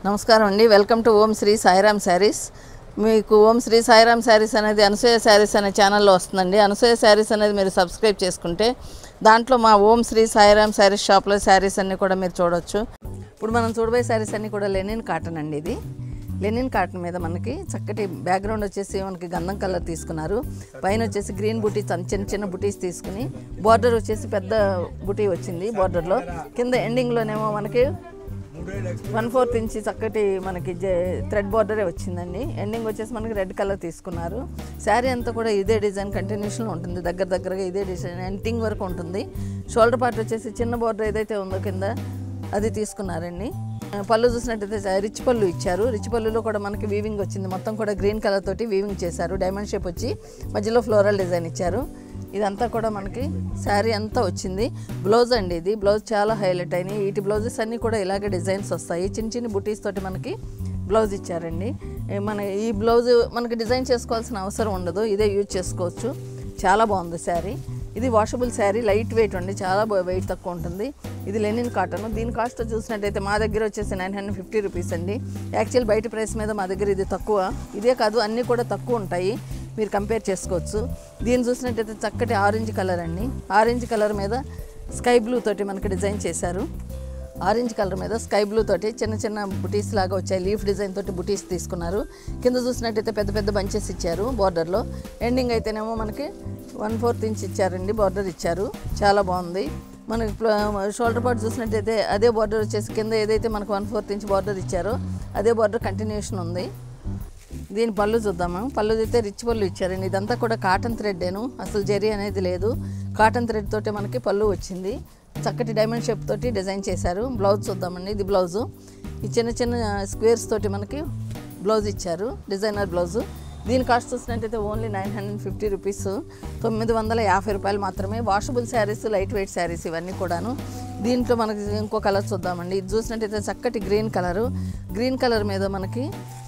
నమస్కారం అండి. Welcome to Om Sri Sairam saris. మీకు ఓం శ్రీ సాయిరామ్ శారీస్ అనేది అనసూయ శారీస్ అనే ఛానల్లో వస్తుందండి. అనసూయ శారీస్ అనేది మీరు సబ్స్క్రైబ్ చేసుకుంటే దాంట్లో మా ఓం శ్రీ సాయిరామ్ శారీస్ షాప్లో శారీస్ అన్నీ కూడా మీరు చూడవచ్చు. ఇప్పుడు మనం చూడబోయే శారీస్ అన్నీ కూడా లెనిన్ కాటన్ అండి. ఇది లెనిన్ కాటన్ మీద మనకి చక్కటి బ్యాక్గ్రౌండ్ వచ్చేసి మనకి గంధం కలర్ తీసుకున్నారు. పైన వచ్చేసి గ్రీన్ బుటీ చిన్న చిన్న బుటీస్ తీసుకుని బార్డర్ వచ్చేసి పెద్ద బుటీ వచ్చింది. బార్డర్లో కింద ఎండింగ్లోనేమో మనకి 1/4 ఇంచ్ చక్కటి మనకి థ్రెడ్ బార్డరే వచ్చిందండి. ఎండింగ్ వచ్చేసి మనకి రెడ్ కలర్ తీసుకున్నారు. శారీ అంతా కూడా ఇదే డిజైన్ కంటిన్యూషన్లో ఉంటుంది. దగ్గరగా ఇదే డిజైన్ ఎండింగ్ వరకు ఉంటుంది. షోల్డర్ పార్ట్ వచ్చేసి చిన్న బార్డర్ ఏదైతే ఉందో కింద అది తీసుకున్నారండి. పళ్ళు చూసినట్టయితే రిచ్ పళ్ళు ఇచ్చారు. రిచ్ పళ్ళులో కూడా మనకి వీవింగ్ వచ్చింది. మొత్తం కూడా గ్రీన్ కలర్ తోటి వీవింగ్ చేశారు. డైమండ్ షేప్ వచ్చి మధ్యలో ఫ్లోరల్ డిజైన్ ఇచ్చారు. ఇదంతా కూడా మనకి శారీ అంతా వచ్చింది. బ్లౌజ్ అండి, ఇది బ్లౌజ్ చాలా హైలైట్ అయినాయి. వీటి బ్లౌజెస్ అన్నీ కూడా ఇలాగే డిజైన్స్ వస్తాయి. చిన్న చిన్న బుటీస్ తోటి మనకి బ్లౌజ్ ఇచ్చారండి. ఈ బ్లౌజ్ మనకి డిజైన్ చేసుకోవాల్సిన అవసరం ఉండదు, ఇదే యూజ్ చేసుకోవచ్చు. చాలా బాగుంది శారీ. ఇది వాషబుల్ శారీ, లైట్ వెయిట్ అండి, చాలా వెయిట్ తక్కువ ఉంటుంది. ఇది లెనిన్ కాటన్. దీని కాస్ట్ చూసినట్టయితే మా దగ్గర వచ్చేసి 950 రూపీస్ అండి. యాక్చువల్ బయట ప్రైస్ మీద మా దగ్గర ఇది తక్కువ. ఇదే కాదు, అన్నీ కూడా తక్కువ ఉంటాయి, మీరు కంపేర్ చేసుకోవచ్చు. దీన్ని చూసినట్టయితే చక్కటి ఆరెంజ్ కలర్ అండి. ఆరెంజ్ కలర్ మీద స్కై బ్లూ తోటి మనకి డిజైన్ చేశారు. ఆరెంజ్ కలర్ మీద స్కై బ్లూ తోటి చిన్న చిన్న బుటీస్ లాగా వచ్చాయి. లీఫ్ డిజైన్ తోటి బుటీస్ తీసుకున్నారు. కింద చూసినట్టయితే పెద్ద పెద్ద బంచెస్ ఇచ్చారు బార్డర్లో. ఎండింగ్ అయితేనేమో మనకి 1/4 ఇంచ్ ఇచ్చారండి, బార్డర్ ఇచ్చారు. చాలా బాగుంది. మనకి షోల్డర్ పార్ట్ చూసినట్టయితే అదే బార్డర్ వచ్చేసి కింద ఏదైతే మనకు 1/4 ఇంచ్ బార్డర్ ఇచ్చారో అదే బార్డర్ కంటిన్యూషన్ ఉంది. దీని పళ్ళు చూద్దాము. పళ్ళు అయితే రిచ్ పళ్ళు ఇచ్చారండి. ఇదంతా కూడా కాటన్ థ్రెడ్డేను, అసలు జరీ అనేది లేదు. కాటన్ థ్రెడ్ తోటి మనకి పళ్ళు వచ్చింది. చక్కటి డైమండ్ షేప్ తోటి డిజైన్ చేశారు. బ్లౌజ్ చూద్దామండి. ఇది బ్లౌజు. ఈ చిన్న చిన్న స్క్వేర్స్ తోటి మనకి బ్లౌజ్ ఇచ్చారు, డిజైనర్ బ్లౌజు. దీని కాస్ట్ చూసినట్టయితే ఓన్లీ 950 రూపీస్, 950 రూపాయలు మాత్రమే. Washable saris, light weight saris ఇవన్నీ కూడాను. దీంట్లో మనకి ఇంకో కలర్ చూద్దామండి. ఇది చూసినట్టయితే చక్కటి గ్రీన్ కలరు. గ్రీన్ కలర్ మీద మనకి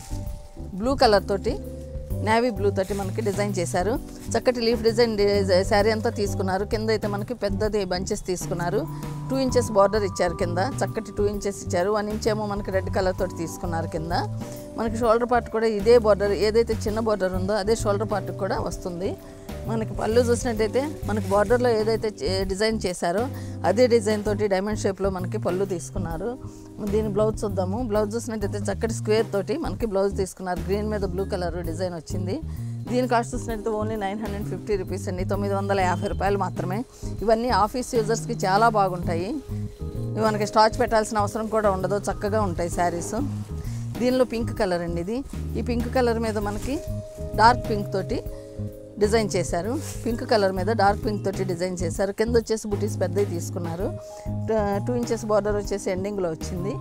బ్లూ కలర్ తోటి నేవీ బ్లూ తోటి మనకి డిజైన్ చేశారు. చక్కటి లీఫ్ డిజైన్ శారీ అంతా తీసుకున్నారు. కింద అయితే మనకి పెద్దది బంచెస్ తీసుకున్నారు. 2 ఇంచెస్ బార్డర్ ఇచ్చారు. కింద చక్కటి 2 ఇంచెస్ ఇచ్చారు. 1 ఇంచ్ ఏమో మనకి రెడ్ కలర్ తోటి తీసుకున్నారు. కింద మనకి షోల్డర్ పార్ట్ కూడా ఇదే బార్డర్, ఏదైతే చిన్న బార్డర్ ఉందో అదే షోల్డర్ పార్ట్ కూడా వస్తుంది. మనకి పళ్ళు చూసినట్టయితే మనకి బార్డర్లో ఏదైతే డిజైన్ చేశారో అదే డిజైన్ తోటి డైమండ్ షేప్లో మనకి పళ్ళు తీసుకున్నారు. దీని బ్లౌజ్ చూద్దాము. బ్లౌజ్ చూసినట్టయితే చక్కటి స్క్వేర్ తోటి మనకి బ్లౌజ్ తీసుకున్నారు. గ్రీన్ మీద బ్లూ కలర్ డిజైన్ వచ్చింది. దీని కాస్ట్ చూసినట్టయితే ఓన్లీ 950 రూపీస్ అండి, 950 రూపాయలు మాత్రమే. ఇవన్నీ ఆఫీస్ యూజర్స్కి చాలా బాగుంటాయి. మనకి స్టార్చ్ పెట్టాల్సిన అవసరం కూడా ఉండదు, చక్కగా ఉంటాయి శారీస్. దీనిలో పింక్ కలర్ అండి. ఇది ఈ పింక్ కలర్ మీద మనకి డార్క్ పింక్ తోటి డిజైన్ చేశారు. పింక్ కలర్ మీద డార్క్ పింక్ తోటి డిజైన్ చేశారు. కింద వచ్చేసి బుటీస్ పెద్దవి తీసుకున్నారు. 2 ఇంచెస్ బార్డర్ వచ్చేసి ఎండింగ్లో వచ్చింది.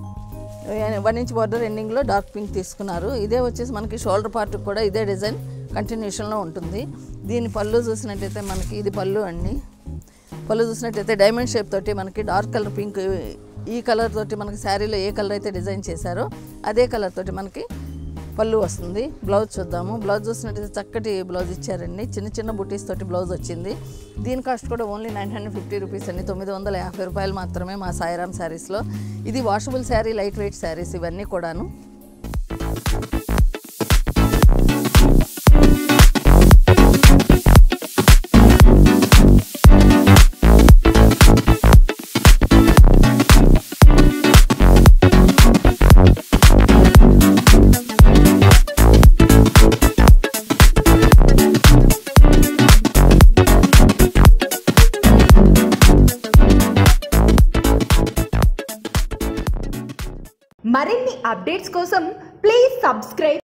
1 ఇంచ్ బార్డర్ ఎండింగ్లో డార్క్ పింక్ తీసుకున్నారు. ఇదే వచ్చేసి మనకి షోల్డర్ పార్ట్ కూడా ఇదే డిజైన్ కంటిన్యూషన్లో ఉంటుంది. దీని పళ్ళు చూసినట్టయితే మనకి ఇది పళ్ళు అండి. పళ్ళు చూసినట్టయితే డైమండ్ షేప్ తోటి మనకి డార్క్ కలర్ పింక్, ఈ కలర్ తోటి మనకి శారీలో ఏ కలర్ అయితే డిజైన్ చేశారో అదే కలర్ తోటి మనకి పళ్ళు వస్తుంది. బ్లౌజ్ చూద్దాము. బ్లౌజ్ చూసినట్టయితే చక్కటి బ్లౌజ్ ఇచ్చారండి. చిన్న చిన్న బుటీస్ తోటి బ్లౌజ్ వచ్చింది. దీని కాస్ట్ కూడా ఓన్లీ 950 రూపీస్ అండి, 950 రూపాయలు మాత్రమే మా సాయిరామ్ శారీస్లో. ఇది washable sari, light weight saris ఇవన్నీ కూడాను. మరిన్ని అప్డేట్స్ కోసం ప్లీజ్ సబ్స్క్రైబ్